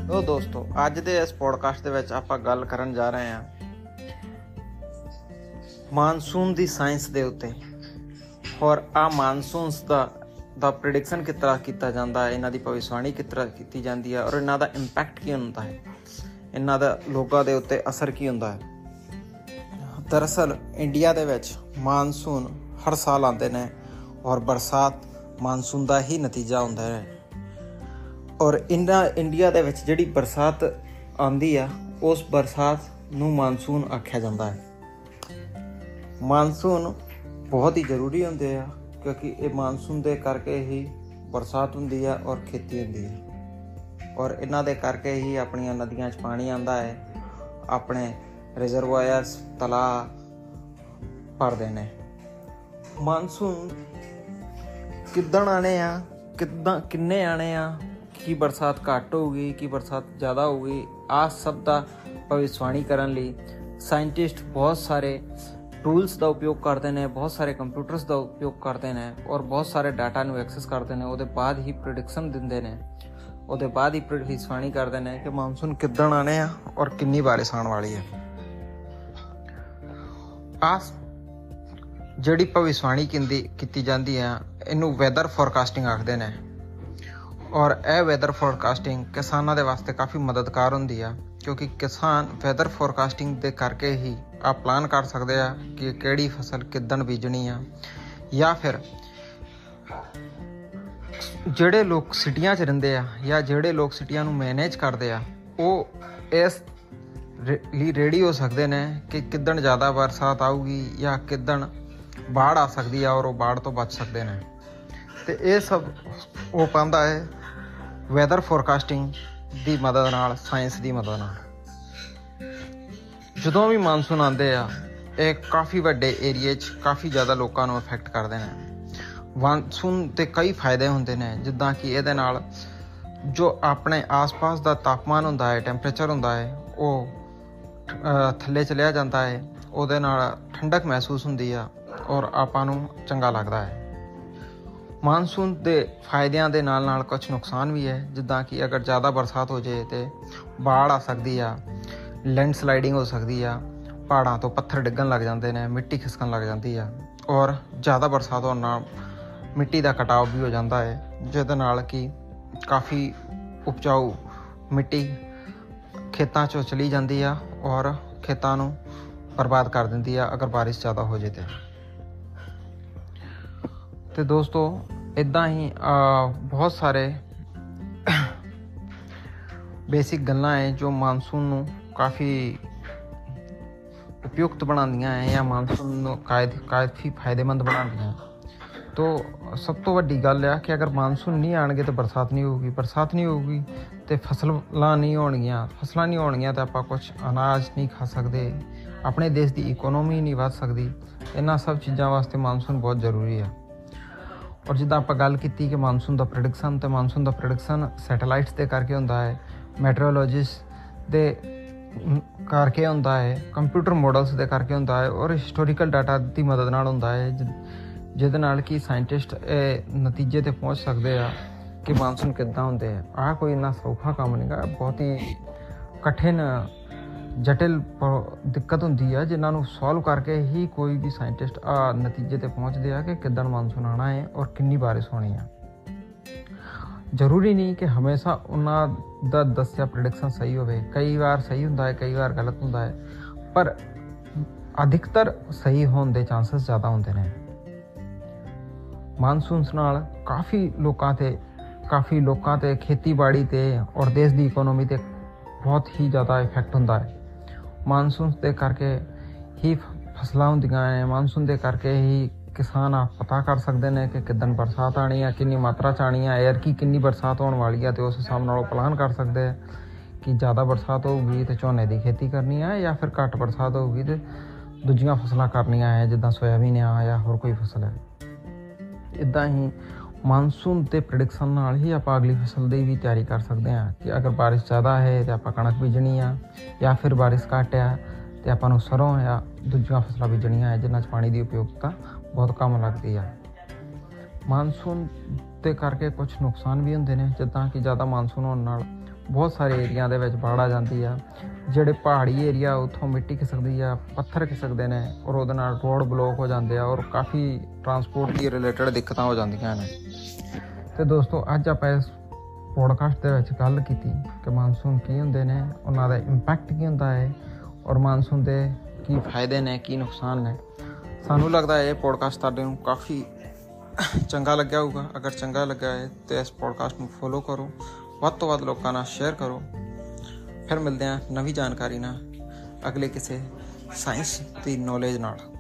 ਲੋ ਦੋਸਤੋ, ਅੱਜ ਦੇ ਇਸ ਪੋਡਕਾਸਟ ਦੇ ਵਿੱਚ ਆਪਾਂ ਗੱਲ ਕਰਨ ਜਾ ਰਹੇ ਹਾਂ ਮਾਨਸੂਨ ਦੀ ਸਾਇੰਸ ਦੇ ਉੱਤੇ। ਔਰ ਆ ਮਾਨਸੂਨਸ ਦਾ ਪ੍ਰੈਡਿਕਸ਼ਨ ਕਿਸ ਤਰ੍ਹਾਂ ਕੀਤਾ ਜਾਂਦਾ ਹੈ, ਇਹਨਾਂ ਦੀ ਭਵਿੱਖਬਾਣੀ ਕਿਸ ਤਰ੍ਹਾਂ ਕੀਤੀ ਜਾਂਦੀ ਹੈ, ਔਰ ਇਹਨਾਂ ਦਾ ਇੰਪੈਕਟ ਕੀ ਹੁੰਦਾ ਹੈ, ਇਹਨਾਂ ਦਾ ਲੋਕਾਂ ਦੇ ਉੱਤੇ ਅਸਰ ਕੀ ਹੁੰਦਾ ਹੈ। ਦਰਅਸਲ ਇੰਡੀਆ ਦੇ ਵਿੱਚ ਮਾਨਸੂਨ ਹਰ ਸਾਲ ਆਉਂਦੇ ਨੇ ਔਰ ਬਰਸਾਤ ਮਾਨਸੂਨ ਦਾ ਹੀ ਨਤੀਜਾ ਹੁੰਦਾ ਹੈ। ਔਰ ਇੰਡੀਆ ਦੇ ਵਿੱਚ ਜਿਹੜੀ ਬਰਸਾਤ ਆਉਂਦੀ ਆ, ਉਸ ਬਰਸਾਤ ਨੂੰ ਮਾਨਸੂਨ ਆਖਿਆ ਜਾਂਦਾ ਹੈ। ਮਾਨਸੂਨ ਬਹੁਤ ਹੀ ਜ਼ਰੂਰੀ ਹੁੰਦੇ ਆ, ਕਿਉਂਕਿ ਇਹ ਮਾਨਸੂਨ ਦੇ ਕਰਕੇ ਹੀ ਬਰਸਾਤ ਹੁੰਦੀ ਆ ਔਰ ਖੇਤੀ ਹੁੰਦੀ ਹੈ। ਔਰ ਇਹਨਾਂ ਦੇ ਕਰਕੇ ਹੀ ਆਪਣੀਆਂ ਨਦੀਆਂ 'ਚ ਪਾਣੀ ਆਉਂਦਾ ਹੈ, ਆਪਣੇ ਰਿਜ਼ਰਵਾਇਰਸ ਤਲਾਅ ਭਰਦੇ ਨੇ। ਮਾਨਸੂਨ ਕਿੱਦਣ ਆਣੇ ਆ, ਕਿੰਨੇ ਆਣੇ ਆ, ਕੀ ਬਰਸਾਤ ਘੱਟ ਹੋਊਗੀ, ਕੀ ਬਰਸਾਤ ਜ਼ਿਆਦਾ ਹੋਊਗੀ, ਆਹ ਸਭ ਦਾ ਭਵਿੱਖਬਾਣੀ ਕਰਨ ਲਈ ਸਾਇੰਟਿਸਟ ਬਹੁਤ ਸਾਰੇ ਟੂਲਸ ਦਾ ਉਪਯੋਗ ਕਰਦੇ ਨੇ, ਬਹੁਤ ਸਾਰੇ ਕੰਪਿਊਟਰਸ ਦਾ ਉਪਯੋਗ ਕਰਦੇ ਨੇ ਔਰ ਬਹੁਤ ਸਾਰੇ ਡਾਟਾ ਨੂੰ ਐਕਸੈਸ ਕਰਦੇ ਨੇ। ਉਹਦੇ ਬਾਅਦ ਹੀ ਪ੍ਰੈਡਿਕਸ਼ਨ ਦਿੰਦੇ ਨੇ, ਉਹਦੇ ਬਾਅਦ ਹੀ ਭਵਿੱਖਬਾਣੀ ਕਰਦੇ ਨੇ ਕਿ ਮਾਨਸੂਨ ਕਿੱਦਣ ਆਣੇ ਆ ਔਰ ਕਿੰਨੀ ਬਾਰਿਸ਼ ਆਉਣ ਵਾਲੀ ਹੈ। ਆਹ ਜਿਹੜੀ ਭਵਿੱਖਬਾਣੀ ਕੀਤੀ ਜਾਂਦੀ ਆ, ਇਹਨੂੰ ਵੈਦਰ ਫੋਰਕਾਸਟਿੰਗ ਆਖਦੇ ਨੇ। ਔਰ ਇਹ ਵੈਦਰ ਫੋਰਕਾਸਟਿੰਗ ਕਿਸਾਨਾਂ ਦੇ ਵਾਸਤੇ ਕਾਫੀ ਮਦਦਗਾਰ ਹੁੰਦੀ ਆ, ਕਿਉਂਕਿ ਕਿਸਾਨ ਵੈਦਰ ਫੋਰਕਾਸਟਿੰਗ ਦੇ ਕਰਕੇ ਹੀ ਆ ਪਲਾਨ ਕਰ ਸਕਦੇ ਆ ਕਿ ਕਿਹੜੀ ਫਸਲ ਕਿੱਦਣ ਬੀਜਣੀ ਆ। ਜਾਂ ਫਿਰ ਜਿਹੜੇ ਲੋਕ ਸਿਟੀਆਂ 'ਚ ਰਹਿੰਦੇ ਆ ਜਾਂ ਜਿਹੜੇ ਲੋਕ ਸਿਟੀਆਂ ਨੂੰ ਮੈਨੇਜ ਕਰਦੇ ਆ, ਉਹ ਇਸ ਲਈ ਰੈਡੀ ਹੋ ਸਕਦੇ ਨੇ ਕਿ ਕਿੱਦਣ ਜ਼ਿਆਦਾ ਬਰਸਾਤ ਆਊਗੀ ਜਾਂ ਕਿੱਦਣ ਬਾੜ ਆ ਸਕਦੀ ਆ, ਔਰ ਉਹ ਬਾੜ ਤੋਂ ਬਚ ਸਕਦੇ ਨੇ। ਅਤੇ ਇਹ ਸਭ ਉਹ ਪਾਉਂਦਾ ਹੈ ਵੈਦਰ ਫੋਰਕਾਸਟਿੰਗ ਦੀ ਮਦਦ ਨਾਲ, ਸਾਇੰਸ ਦੀ ਮਦਦ ਨਾਲ। ਜਦੋਂ ਵੀ ਮਾਨਸੂਨ ਆਉਂਦੇ ਆ, ਇਹ ਕਾਫੀ ਵੱਡੇ ਏਰੀਏ 'ਚ ਕਾਫੀ ਜ਼ਿਆਦਾ ਲੋਕਾਂ ਨੂੰ ਅਫੈਕਟ ਕਰਦੇ ਨੇ। ਮਾਨਸੂਨ ਦੇ ਕਈ ਫਾਇਦੇ ਹੁੰਦੇ ਨੇ, ਜਿੱਦਾਂ ਕਿ ਇਹਦੇ ਨਾਲ ਜੋ ਆਪਣੇ ਆਸ-ਪਾਸ ਦਾ ਤਾਪਮਾਨ ਹੁੰਦਾ ਹੈ, ਟੈਂਪਰੇਚਰ ਹੁੰਦਾ ਹੈ, ਉਹ ਥੱਲੇ ਚਲਿਆ ਜਾਂਦਾ ਹੈ। ਉਹਦੇ ਨਾਲ ਠੰਡਕ ਮਹਿਸੂਸ ਹੁੰਦੀ ਆ ਔਰ ਆਪਾਂ ਨੂੰ ਚੰਗਾ ਲੱਗਦਾ ਹੈ। ਮਾਨਸੂਨ ਦੇ ਫਾਇਦਿਆਂ ਦੇ ਨਾਲ ਨਾਲ ਕੁਛ ਨੁਕਸਾਨ ਵੀ ਹੈ, ਜਿੱਦਾਂ ਕਿ ਅਗਰ ਜ਼ਿਆਦਾ ਬਰਸਾਤ ਹੋ ਜਾਏ ਤਾਂ ਬਾੜ ਆ ਸਕਦੀ ਆ, ਲੈਂਡਸਲਾਈਡਿੰਗ ਹੋ ਸਕਦੀ ਆ, ਪਹਾੜਾਂ ਤੋਂ ਪੱਥਰ ਡਿੱਗਣ ਲੱਗ ਜਾਂਦੇ ਨੇ, ਮਿੱਟੀ ਖਿਸਕਣ ਲੱਗ ਜਾਂਦੀ ਆ। ਔਰ ਜ਼ਿਆਦਾ ਬਰਸਾਤ ਹੋਣ ਨਾਲ ਮਿੱਟੀ ਦਾ ਕਟਾਵ ਵੀ ਹੋ ਜਾਂਦਾ ਹੈ, ਜਿਹਦੇ ਨਾਲ ਕਿ ਕਾਫੀ ਉਪਜਾਊ ਮਿੱਟੀ ਖੇਤਾਂ 'ਚੋਂ ਚਲੀ ਜਾਂਦੀ ਆ ਔਰ ਖੇਤਾਂ ਨੂੰ ਬਰਬਾਦ ਕਰ ਦਿੰਦੀ ਆ ਅਗਰ ਬਾਰਿਸ਼ ਜ਼ਿਆਦਾ ਹੋ ਜਾਏ ਤੇ ਦੋਸਤੋ, ਇੱਦਾਂ ਹੀ ਬਹੁਤ ਸਾਰੇ ਬੇਸਿਕ ਗੱਲਾਂ ਹੈ ਜੋ ਮਾਨਸੂਨ ਨੂੰ ਕਾਫੀ ਉਪਯੁਕਤ ਬਣਾਉਂਦੀਆਂ ਹੈ ਜਾਂ ਮਾਨਸੂਨ ਨੂੰ ਕਾਫੀ ਫਾਇਦੇਮੰਦ ਬਣਾਉਂਦੀਆਂ। ਤੋ ਸਭ ਤੋਂ ਵੱਡੀ ਗੱਲ ਆ ਕਿ ਅਗਰ ਮਾਨਸੂਨ ਨਹੀਂ ਆਉਣਗੇ ਤਾਂ ਬਰਸਾਤ ਨਹੀਂ ਹੋਊਗੀ, ਬਰਸਾਤ ਨਹੀਂ ਹੋਊਗੀ ਅਤੇ ਫਸਲਾਂ ਨਹੀਂ ਹੋਣਗੀਆਂ ਤਾਂ ਆਪਾਂ ਕੁਛ ਅਨਾਜ ਨਹੀਂ ਖਾ ਸਕਦੇ, ਆਪਣੇ ਦੇਸ਼ ਦੀ ਇਕੋਨੋਮੀ ਨਹੀਂ ਵੱਧ ਸਕਦੀ। ਇਹਨਾਂ ਸਭ ਚੀਜ਼ਾਂ ਵਾਸਤੇ ਮਾਨਸੂਨ ਬਹੁਤ ਜ਼ਰੂਰੀ ਆ। ਔਰ ਜਿੱਦਾਂ ਆਪਾਂ ਗੱਲ ਕੀਤੀ ਕਿ ਮਾਨਸੂਨ ਦਾ ਪ੍ਰੈਡਿਕਸ਼ਨ ਸੈਟੇਲਾਈਟਸ ਦੇ ਕਰਕੇ ਹੁੰਦਾ ਹੈ, ਮੈਟਰੋਲੋਜਿਸਟ ਦੇ ਕਰਕੇ ਹੁੰਦਾ ਹੈ, ਕੰਪਿਊਟਰ ਮੋਡਲਸ ਦੇ ਕਰਕੇ ਹੁੰਦਾ ਹੈ, ਔਰ ਹਿਸਟੋਰੀਕਲ ਡਾਟਾ ਦੀ ਮਦਦ ਨਾਲ ਹੁੰਦਾ ਹੈ, ਜਿਹਦੇ ਨਾਲ ਕਿ ਸਾਇੰਟਿਸਟ ਇਹ ਨਤੀਜੇ 'ਤੇ ਪਹੁੰਚ ਸਕਦੇ ਆ ਕਿ ਮਾਨਸੂਨ ਕਿੱਦਾਂ ਹੁੰਦੇ ਆ। ਆਹ ਕੋਈ ਇੰਨਾ ਸੌਖਾ ਕੰਮ ਨਹੀਂ ਗਾ, ਬਹੁਤ ਹੀ ਕਠਿਨ ਜਟਿਲ ਦਿੱਕਤ ਹੁੰਦੀ ਆ, ਜਿਨ੍ਹਾਂ ਨੂੰ ਸੋਲਵ ਕਰਕੇ ਹੀ ਕੋਈ ਵੀ ਸਾਇੰਟਿਸਟ ਆ ਨਤੀਜੇ 'ਤੇ ਪਹੁੰਚਦੇ ਆ ਕਿ ਕਿੱਦਣ ਮਾਨਸੂਨ ਆਉਣਾ ਹੈ ਔਰ ਕਿੰਨੀ ਬਾਰਿਸ਼ ਹੋਣੀ ਆ। ਜ਼ਰੂਰੀ ਨਹੀਂ ਕਿ ਹਮੇਸ਼ਾ ਉਹਨਾਂ ਦਾ ਦੱਸਿਆ ਪ੍ਰੈਡਿਕਸ਼ਨ ਸਹੀ ਹੋਵੇ, ਕਈ ਵਾਰ ਸਹੀ ਹੁੰਦਾ ਹੈ, ਕਈ ਵਾਰ ਗਲਤ ਹੁੰਦਾ ਹੈ, ਪਰ ਅਧਿਕਤਰ ਸਹੀ ਹੋਣ ਦੇ ਚਾਂਸਸ ਜ਼ਿਆਦਾ ਹੁੰਦੇ ਨੇ। ਮਾਨਸੂਨਸ ਨਾਲ ਕਾਫੀ ਲੋਕਾਂ 'ਤੇ ਖੇਤੀਬਾੜੀ 'ਤੇ ਔਰ ਦੇਸ਼ ਦੀ ਇਕੋਨੋਮੀ 'ਤੇ ਬਹੁਤ ਹੀ ਜ਼ਿਆਦਾ ਇਫੈਕਟ ਹੁੰਦਾ ਹੈ। ਮਾਨਸੂਨ ਦੇ ਕਰਕੇ ਹੀ ਫਸਲਾਂ ਹੁੰਦੀਆਂ ਨੇ, ਮਾਨਸੂਨ ਦੇ ਕਰਕੇ ਹੀ ਕਿਸਾਨ ਪਤਾ ਕਰ ਸਕਦੇ ਨੇ ਕਿ ਕਿੱਦਣ ਬਰਸਾਤ ਆਉਣੀ ਆ, ਕਿੰਨੀ ਮਾਤਰਾ 'ਚ ਆਉਣੀ ਆ, ਐਤਕੀ ਕਿੰਨੀ ਬਰਸਾਤ ਹੋਣ ਵਾਲੀ ਆ, ਅਤੇ ਉਸ ਹਿਸਾਬ ਨਾਲ ਉਹ ਪਲਾਨ ਕਰ ਸਕਦੇ ਆ ਕਿ ਜ਼ਿਆਦਾ ਬਰਸਾਤ ਹੋਊਗੀ ਅਤੇ ਝੋਨੇ ਦੀ ਖੇਤੀ ਕਰਨੀ ਆ, ਜਾਂ ਫਿਰ ਘੱਟ ਬਰਸਾਤ ਹੋਊਗੀ ਅਤੇ ਦੂਜੀਆਂ ਫਸਲਾਂ ਕਰਨੀਆਂ ਹੈ, ਜਿੱਦਾਂ ਸੋਇਆਬੀਨ ਆ ਜਾਂ ਹੋਰ ਕੋਈ ਫਸਲ ਹੈ। ਇੱਦਾਂ ਹੀ ਮਾਨਸੂਨ ਦੇ ਪ੍ਰੈਡਿਕਸ਼ਨ ਨਾਲ ਹੀ ਆਪਾਂ ਅਗਲੀ ਫਸਲ ਦੀ ਵੀ ਤਿਆਰੀ ਕਰ ਸਕਦੇ ਹਾਂ ਕਿ ਅਗਰ ਬਾਰਿਸ਼ ਜ਼ਿਆਦਾ ਹੈ ਤਾਂ ਆਪਾਂ ਕਣਕ ਬੀਜਣੀ ਆ, ਜਾਂ ਫਿਰ ਬਾਰਿਸ਼ ਘੱਟ ਆ ਅਤੇ ਆਪਾਂ ਨੂੰ ਸਰੋਂ ਜਾਂ ਦੂਜੀਆਂ ਫਸਲਾਂ ਬੀਜਣੀਆਂ ਹੈ, ਜਿਨ੍ਹਾਂ 'ਚ ਪਾਣੀ ਦੀ ਉਪਯੋਗਤਾ ਬਹੁਤ ਕੰਮ ਲੱਗਦੀ ਆ। ਮਾਨਸੂਨ ਦੇ ਕਰਕੇ ਕੁਛ ਨੁਕਸਾਨ ਵੀ ਹੁੰਦੇ ਨੇ, ਜਿੱਦਾਂ ਕਿ ਜ਼ਿਆਦਾ ਮਾਨਸੂਨ ਹੋਣ ਨਾਲ ਬਹੁਤ ਸਾਰੇ ਏਰੀਆ ਦੇ ਵਿੱਚ ਬਾੜ ਆ ਜਾਂਦੀ ਆ। ਜਿਹੜੇ ਪਹਾੜੀ ਏਰੀਆ ਉੱਥੋਂ ਮਿੱਟੀ ਖਿਸਕਦੀ ਆ, ਪੱਥਰ ਖਿਸਕਦੇ ਨੇ ਔਰ ਉਹਦੇ ਨਾਲ ਰੋਡ ਬਲੋਕ ਹੋ ਜਾਂਦੇ ਆ ਔਰ ਕਾਫੀ ਟਰਾਂਸਪੋਰਟ ਦੀ ਰਿਲੇਟਡ ਦਿੱਕਤਾਂ ਹੋ ਜਾਂਦੀਆਂ ਨੇ। ਤੇ ਦੋਸਤੋ ਅੱਜ ਆਪਾਂ ਇਸ ਪੋਡਕਾਸਟ ਦੇ ਵਿੱਚ ਗੱਲ ਕੀਤੀ ਕਿ ਮਾਨਸੂਨ ਕੀ ਹੁੰਦੇ ਨੇ, ਉਹਨਾਂ ਦਾ ਇੰਪੈਕਟ ਕੀ ਹੁੰਦਾ ਹੈ ਔਰ ਮਾਨਸੂਨ ਦੇ ਕੀ ਫਾਇਦੇ ਨੇ, ਕੀ ਨੁਕਸਾਨ ਨੇ। ਸਾਨੂੰ ਲੱਗਦਾ ਇਹ ਪੋਡਕਾਸਟ ਤੁਹਾਡੇ ਨੂੰ ਕਾਫੀ ਚੰਗਾ ਲੱਗਿਆ ਹੋਊਗਾ। ਅਗਰ ਚੰਗਾ ਲੱਗਾ ਹੈ ਤਾਂ ਇਸ ਪੋਡਕਾਸਟ ਨੂੰ ਫੋਲੋ ਕਰੋ, ਵੱਧ ਤੋਂ ਵੱਧ ਲੋਕਾਂ ਨਾਲ ਸ਼ੇਅਰ ਕਰੋ। ਫਿਰ ਮਿਲਦੇ ਹਾਂ ਨਵੀਂ ਜਾਣਕਾਰੀ ਨਾਲ, ਅਗਲੇ ਕਿਸੇ ਸਾਇੰਸ ਦੀ ਨੌਲੇਜ ਨਾਲ।